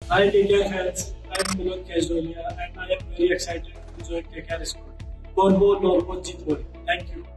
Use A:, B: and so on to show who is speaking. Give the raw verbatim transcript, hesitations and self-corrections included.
A: Hi K K R fans, I am Kulwant Khejroliya and I am very excited to join K K R squad. Go, go, Norwood, Jeet, Thank you.